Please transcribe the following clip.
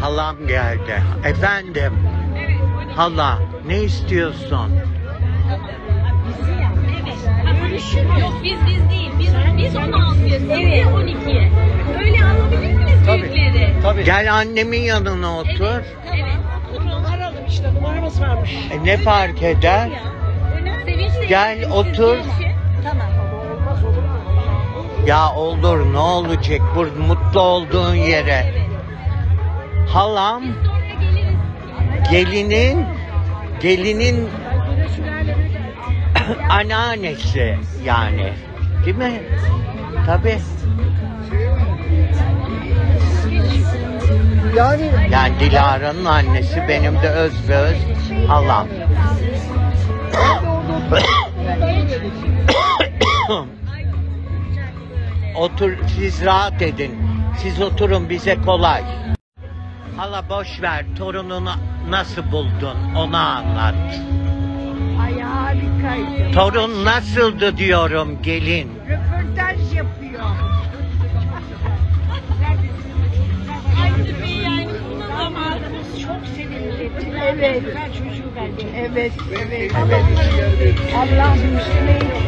halam geldi. Efendim. Evet. Hala ne istiyorsun? Yok biz değil. Biz 16'yız. Evet. 12'ye. Öyle alabilir miyiz büyükleri? Tabii. Gel annemin yanına otur. Evet. Oturun. Aralım işte, numaramız varmış. Ne fark eder? Sevinçle Gel, siz otur. gelişin. Tamam. Olmaz olur mu? Ya olur ne olacak bu mutlu olduğun yere. Evet. Halam Sonra geliriz. gelinin anneannesi yani. Değil mi? Tabii. Yani Dilara'nın annesi benim de öz halam. Otur siz rahat edin. Siz oturun bize kolay. Hala boş ver torununu nasıl buldun onu anlat. Ay harikaydı. Torun nasıldı diyorum gelin. Röportaj yapıyor. Aynı bir yani zamanımız Çok sevindim. Evet. Ben çocuğu bence. Evet. Evet. Allah üstüne